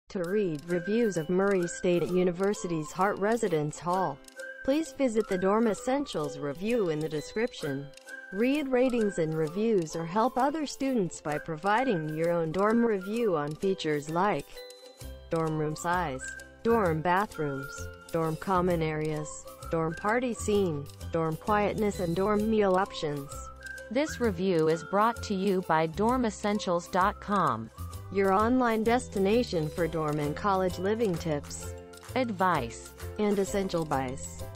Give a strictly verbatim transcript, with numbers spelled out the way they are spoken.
To read reviews of Murray State University's Hart Residence Hall, please visit the Dorm Essentials review in the description. Read ratings and reviews or help other students by providing your own dorm review on features like dorm room size, dorm bathrooms, dorm common areas, dorm party scene, dorm quietness, and dorm meal options. This review is brought to you by dorm essentials dot com, your online destination for dorm and college living tips, advice, and essential buys.